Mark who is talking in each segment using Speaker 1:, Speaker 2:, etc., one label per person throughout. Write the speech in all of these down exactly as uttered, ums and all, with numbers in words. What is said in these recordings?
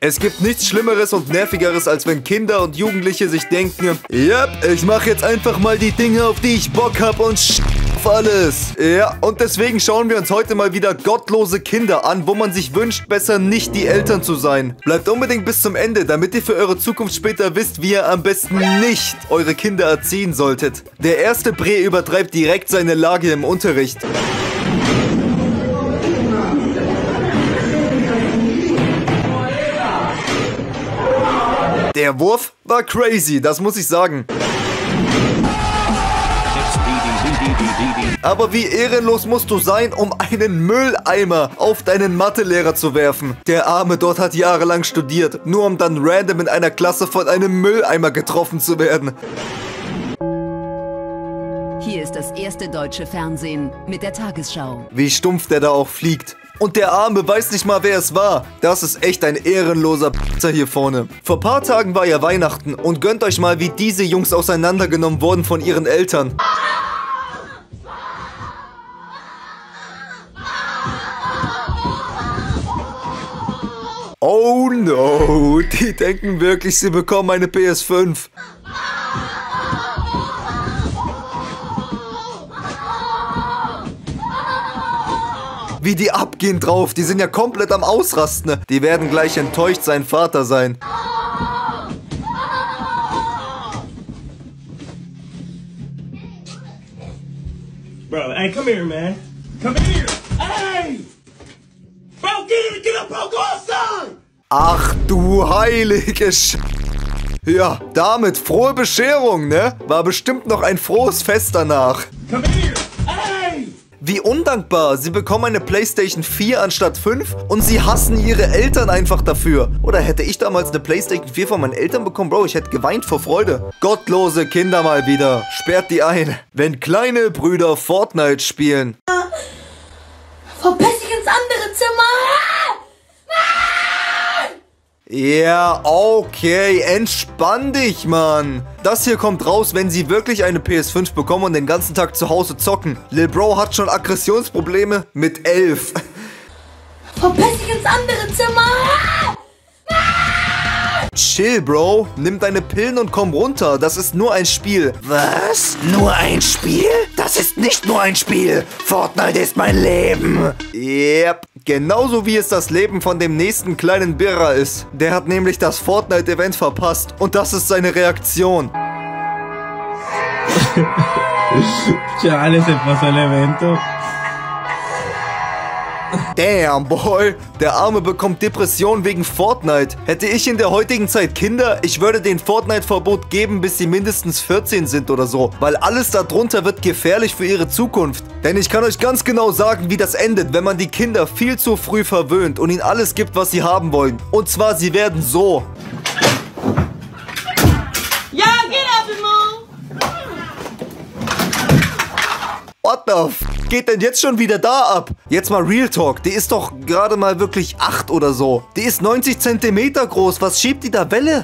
Speaker 1: Es gibt nichts Schlimmeres und Nervigeres, als wenn Kinder und Jugendliche sich denken, ja, ich mache jetzt einfach mal die Dinge, auf die ich Bock habe und sch auf alles. Ja, und deswegen schauen wir uns heute mal wieder gottlose Kinder an, wo man sich wünscht, besser nicht die Eltern zu sein. Bleibt unbedingt bis zum Ende, damit ihr für eure Zukunft später wisst, wie ihr am besten nicht eure Kinder erziehen solltet. Der erste Bre übertreibt direkt seine Lage im Unterricht. Der Wurf war crazy, das muss ich sagen. Aber wie ehrenlos musst du sein, um einen Mülleimer auf deinen Mathelehrer zu werfen? Der Arme dort hat jahrelang studiert, nur um dann random in einer Klasse von einem Mülleimer getroffen zu werden.
Speaker 2: Hier ist das erste deutsche Fernsehen mit der Tagesschau.
Speaker 1: Wie stumpf der da auch fliegt. Und der Arme weiß nicht mal, wer es war. Das ist echt ein ehrenloser P***er hier vorne. Vor paar Tagen war ja Weihnachten und gönnt euch mal, wie diese Jungs auseinandergenommen wurden von ihren Eltern. Oh no, die denken wirklich, sie bekommen eine P S fünf. Wie die abgehen drauf, die sind ja komplett am Ausrasten. Die werden gleich enttäuscht sein Vater sein.
Speaker 3: Bro, hey, come here, man. Come here. Hey! Bro, get, get up, bro, go outside!
Speaker 1: Ach du heilige Sch... Ja, damit frohe Bescherung, ne? War bestimmt noch ein frohes Fest danach.
Speaker 3: Come here. Hey!
Speaker 1: Wie undankbar. Sie bekommen eine PlayStation vier anstatt fünf und sie hassen ihre Eltern einfach dafür. Oder hätte ich damals eine PlayStation vier von meinen Eltern bekommen? Bro, ich hätte geweint vor Freude. Gottlose Kinder mal wieder. Sperrt die ein. Wenn kleine Brüder Fortnite spielen.
Speaker 4: Verpiss dich ins andere Zimmer!
Speaker 1: Ja, okay, entspann dich, Mann. Das hier kommt raus, wenn sie wirklich eine P S fünf bekommen und den ganzen Tag zu Hause zocken. Lil Bro hat schon Aggressionsprobleme mit elf.
Speaker 4: Verpiss dich ins andere Zimmer!
Speaker 1: Chill, Bro. Nimm deine Pillen und komm runter. Das ist nur ein Spiel. Was? Nur ein Spiel? Das ist nicht nur ein Spiel. Fortnite ist mein Leben. Yep. Genauso wie es das Leben von dem nächsten kleinen Birra ist. Der hat nämlich das Fortnite-Event verpasst. Und das ist seine Reaktion.
Speaker 3: Chale, se pasó el evento.
Speaker 1: Damn, boy. Der Arme bekommt Depression wegen Fortnite. Hätte ich in der heutigen Zeit Kinder, ich würde den Fortnite-Verbot geben, bis sie mindestens vierzehn sind oder so. Weil alles darunter wird gefährlich für ihre Zukunft. Denn ich kann euch ganz genau sagen, wie das endet, wenn man die Kinder viel zu früh verwöhnt und ihnen alles gibt, was sie haben wollen. Und zwar, sie werden so.
Speaker 4: Ja, get up and move!
Speaker 1: What the f geht denn jetzt schon wieder da ab? Jetzt mal Real Talk. Die ist doch gerade mal wirklich acht oder so. Die ist neunzig Zentimeter groß. Was schiebt die da Welle?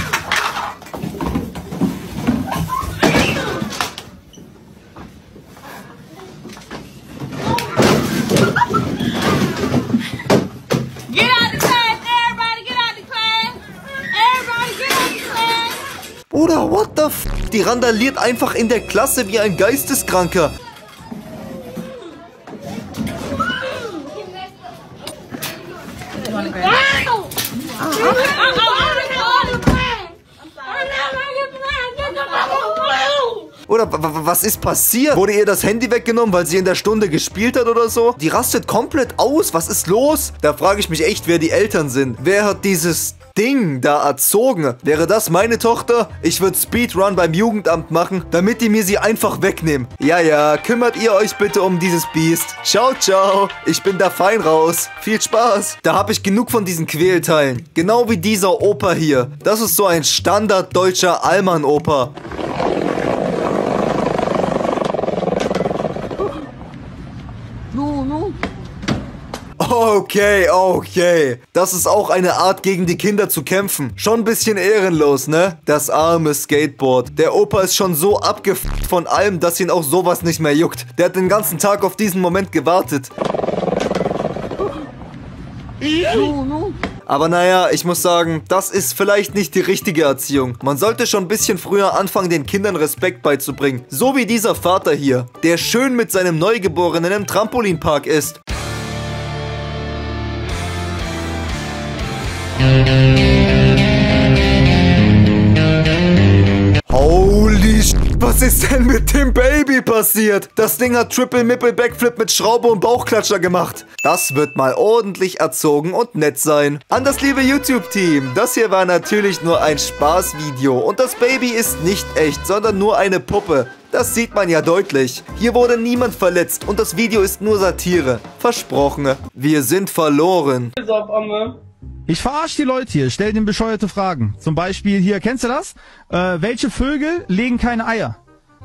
Speaker 1: Oder what the f... Die randaliert einfach in der Klasse wie ein Geisteskranker. Oder was ist passiert? Wurde ihr das Handy weggenommen, weil sie in der Stunde gespielt hat oder so? Die rastet komplett aus. Was ist los? Da frage ich mich echt, wer die Eltern sind. Wer hat dieses Ding da erzogen? Wäre das meine Tochter? Ich würde Speedrun beim Jugendamt machen, damit die mir sie einfach wegnehmen. Ja, ja, kümmert ihr euch bitte um dieses Biest. Ciao, ciao. Ich bin da fein raus. Viel Spaß. Da habe ich genug von diesen Quälteilen. Genau wie dieser Opa hier. Das ist so ein Standard deutscher Allmann-Opa. Okay, okay. Das ist auch eine Art, gegen die Kinder zu kämpfen. Schon ein bisschen ehrenlos, ne? Das arme Skateboard. Der Opa ist schon so abgefuckt von allem, dass ihn auch sowas nicht mehr juckt. Der hat den ganzen Tag auf diesen Moment gewartet. Aber naja, ich muss sagen, das ist vielleicht nicht die richtige Erziehung. Man sollte schon ein bisschen früher anfangen, den Kindern Respekt beizubringen. So wie dieser Vater hier, der schön mit seinem Neugeborenen im Trampolinpark ist. Holy sh**, was ist denn mit dem Baby passiert? Das Ding hat Triple-Mippel-Backflip mit Schraube und Bauchklatscher gemacht. Das wird mal ordentlich erzogen und nett sein. An das liebe YouTube-Team, das hier war natürlich nur ein Spaßvideo und das Baby ist nicht echt, sondern nur eine Puppe. Das sieht man ja deutlich. Hier wurde niemand verletzt und das Video ist nur Satire. Versprochen. Wir sind verloren.
Speaker 5: Ich verarsche die Leute hier, stell denen bescheuerte Fragen. Zum Beispiel hier, kennst du das? Äh, welche Vögel legen keine Eier?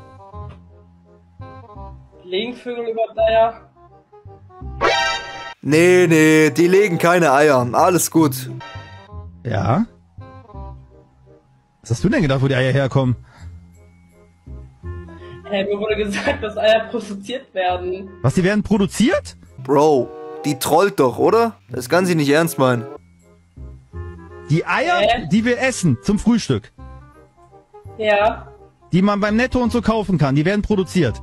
Speaker 6: Legen Vögel überhaupt Eier?
Speaker 1: Nee, nee, die legen keine Eier. Alles gut.
Speaker 5: Ja? Was hast du denn gedacht, wo die Eier herkommen?
Speaker 6: Hey, mir wurde gesagt, dass Eier produziert werden.
Speaker 5: Was, die werden produziert?
Speaker 1: Bro, die trollt doch, oder? Das kann sie nicht ernst meinen.
Speaker 5: Die Eier,
Speaker 6: Hä?
Speaker 5: die wir essen zum Frühstück,
Speaker 6: Ja.
Speaker 5: die man beim Netto und so kaufen kann, die werden produziert.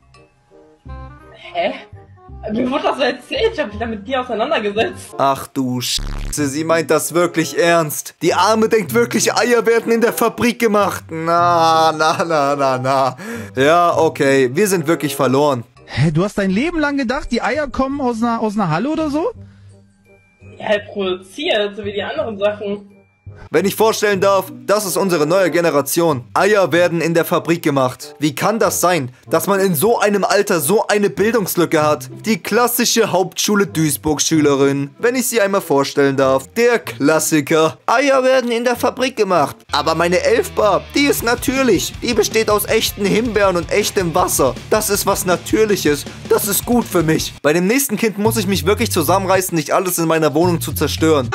Speaker 6: Hä? Mir wurde das so erzählt, ich hab mich da mit dir auseinandergesetzt.
Speaker 1: Ach du Scheiße, sie meint das wirklich ernst. Die Arme denkt wirklich, Eier werden in der Fabrik gemacht. Na, na, na, na, na. Ja, okay, wir sind wirklich verloren.
Speaker 5: Hä, du hast dein Leben lang gedacht, die Eier kommen aus einer, aus einer Halle oder so?
Speaker 6: Ja, halt produziert, so wie die anderen Sachen.
Speaker 1: Wenn ich vorstellen darf, das ist unsere neue Generation. Eier werden in der Fabrik gemacht. Wie kann das sein, dass man in so einem Alter so eine Bildungslücke hat? Die klassische Hauptschule Duisburg-Schülerin, wenn ich sie einmal vorstellen darf. Der Klassiker. Eier werden in der Fabrik gemacht. Aber meine Elfbar, die ist natürlich. Die besteht aus echten Himbeeren und echtem Wasser. Das ist was Natürliches. Das ist gut für mich. Bei dem nächsten Kind muss ich mich wirklich zusammenreißen, nicht alles in meiner Wohnung zu zerstören.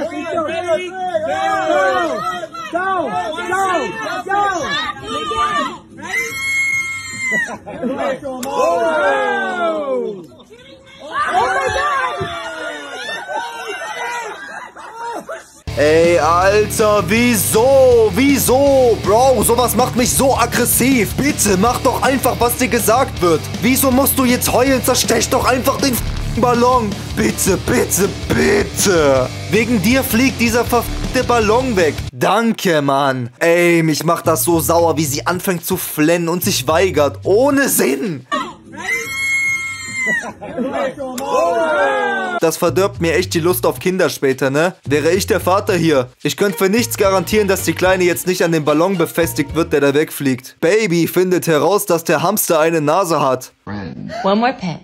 Speaker 1: Ey, Alter, wieso? Wieso? Bro, sowas macht mich so aggressiv. Bitte, mach doch einfach, was dir gesagt wird. Wieso musst du jetzt heulen? Zerstech doch einfach den Ballon. Bitte, bitte, bitte. Wegen dir fliegt dieser verfickte Ballon weg. Danke, Mann. Ey, mich macht das so sauer, wie sie anfängt zu flennen und sich weigert. Ohne Sinn. Das verdirbt mir echt die Lust auf Kinder später, ne? Wäre ich der Vater hier. Ich könnte für nichts garantieren, dass die Kleine jetzt nicht an dem Ballon befestigt wird, der da wegfliegt. Baby findet heraus, dass der Hamster eine Nase hat.
Speaker 7: One more pet.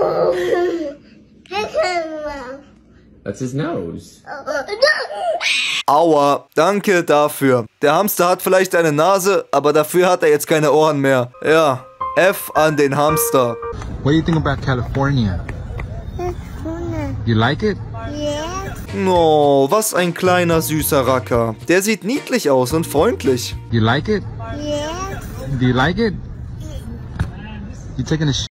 Speaker 8: That's his nose.
Speaker 1: Aua, danke dafür. Der Hamster hat vielleicht eine Nase, aber dafür hat er jetzt keine Ohren mehr. Ja, F an den Hamster.
Speaker 9: What do you think about California? You like it?
Speaker 1: Oh, was ein kleiner süßer Racker. Der sieht niedlich aus und freundlich.
Speaker 9: You like it? Do you like it? You taking a sh**?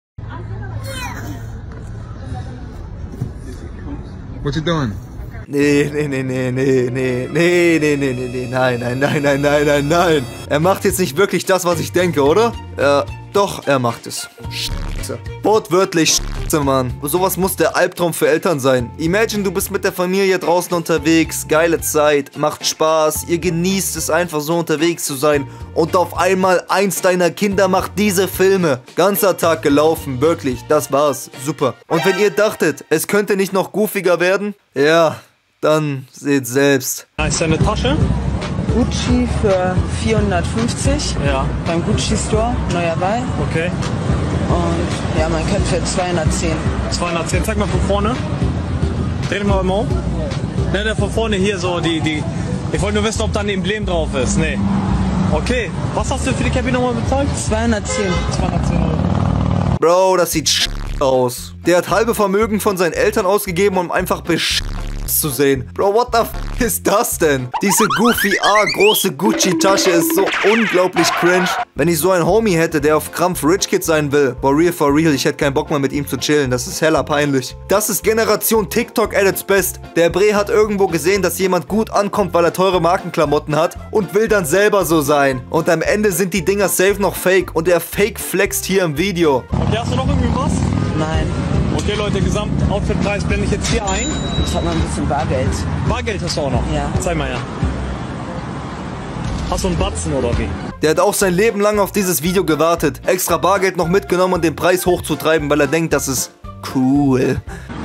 Speaker 9: What you doing?
Speaker 1: Nee, nee, nee, nee, nee, nee, nee, nee, nee, nee, nee, nein, nein, nein, nein, nein, nein, nein. Er macht jetzt nicht wirklich das, was ich denke, oder? Ja, doch, er macht es. Scheiße. Wortwörtlich Scheiße, Mann. Sowas muss der Albtraum für Eltern sein. Imagine, du bist mit der Familie draußen unterwegs, geile Zeit, macht Spaß, ihr genießt es einfach so unterwegs zu sein und auf einmal eins deiner Kinder macht diese Filme. Ganzer Tag gelaufen, wirklich, das war's, super. Und wenn ihr dachtet, es könnte nicht noch goofiger werden, ja, dann seht selbst.
Speaker 3: Ist deine Tasche?
Speaker 10: Gucci für vierhundertfünfzig.
Speaker 3: Ja.
Speaker 10: Beim Gucci Store, neuer Wein.
Speaker 3: Okay.
Speaker 10: Und ja, mein Cap für zweihundertzehn.
Speaker 3: zweihundertzehn, zeig mal von vorne. Dreh dich mal mal um. Ne, der von vorne hier so, die, die. Ich wollte nur wissen, ob da ein Emblem drauf ist. Nee. Okay. Was hast du für die Cappy nochmal bezahlt?
Speaker 10: zweihundertzehn.
Speaker 3: zweihundertzehn Euro.
Speaker 1: Bro, das sieht sch aus. Der hat halbe Vermögen von seinen Eltern ausgegeben, um einfach besch zu sehen. Bro, what the f ist das denn? Diese Goofy A große Gucci-Tasche ist so unglaublich cringe. Wenn ich so einen Homie hätte, der auf Krampf Rich Kid sein will, for real, for real, ich hätte keinen Bock mehr mit ihm zu chillen. Das ist hella peinlich. Das ist Generation TikTok at its best. Der Bre hat irgendwo gesehen, dass jemand gut ankommt, weil er teure Markenklamotten hat und will dann selber so sein. Und am Ende sind die Dinger safe noch fake und er fake flext hier im Video.
Speaker 3: Okay, hast du noch irgendwie was?
Speaker 10: Nein.
Speaker 3: Okay, Leute, Gesamtoutfitpreis blende ich jetzt hier ein.
Speaker 10: Ich habe noch ein bisschen Bargeld.
Speaker 3: Bargeld hast du auch noch?
Speaker 10: Ja.
Speaker 3: Zeig mal her. Hast du einen Batzen oder wie?
Speaker 1: Der hat auch sein Leben lang auf dieses Video gewartet. Extra Bargeld noch mitgenommen, um den Preis hochzutreiben, weil er denkt, das ist cool.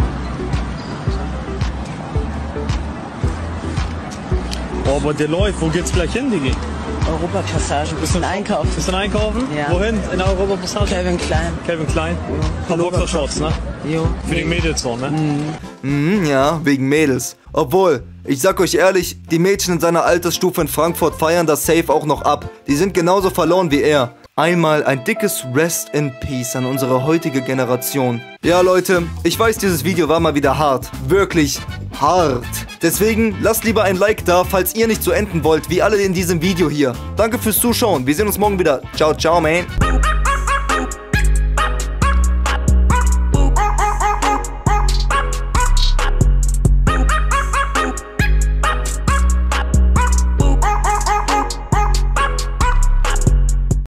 Speaker 3: Oh, aber der läuft. Wo geht's gleich hin, Digi?
Speaker 10: Europapassage, ein bisschen einkaufen.
Speaker 3: Bist du einkaufen?
Speaker 10: Ja.
Speaker 3: Wohin? In der Europapassage?
Speaker 10: Calvin Klein.
Speaker 3: Calvin Klein? Paar Boxershorts, ne?
Speaker 10: Jo.
Speaker 3: Für die Mädels so, ne?
Speaker 1: Mhm, ja, wegen Mädels. Obwohl, ich sag euch ehrlich, die Mädchen in seiner Altersstufe in Frankfurt feiern das safe auch noch ab. Die sind genauso verloren wie er. Einmal ein dickes Rest in Peace an unsere heutige Generation. Ja, Leute, ich weiß, dieses Video war mal wieder hart. Wirklich hart. Deswegen lasst lieber ein Like da, falls ihr nicht so enden wollt, wie alle in diesem Video hier. Danke fürs Zuschauen. Wir sehen uns morgen wieder. Ciao, ciao, man.